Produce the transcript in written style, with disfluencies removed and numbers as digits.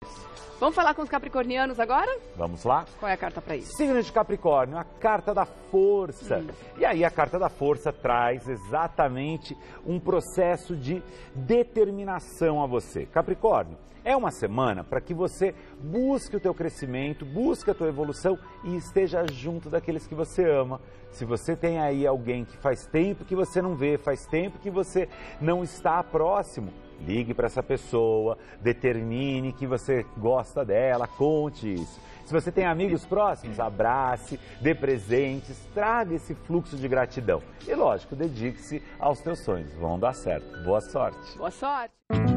Vamos falar com os capricornianos agora? Vamos lá? Qual é a carta para isso? Signo de Capricórnio, a carta da força. E aí a carta da força traz exatamente um processo de determinação a você. Capricórnio, é uma semana para que você busque o teu crescimento, busque a tua evolução e esteja junto daqueles que você ama. Se você tem aí alguém que faz tempo que você não vê, faz tempo que você não está próximo, ligue para essa pessoa, determine que você gosta dela, conte isso. Se você tem amigos próximos, abrace, dê presentes, traga esse fluxo de gratidão. E lógico, dedique-se aos teus sonhos, vão dar certo. Boa sorte! Boa sorte!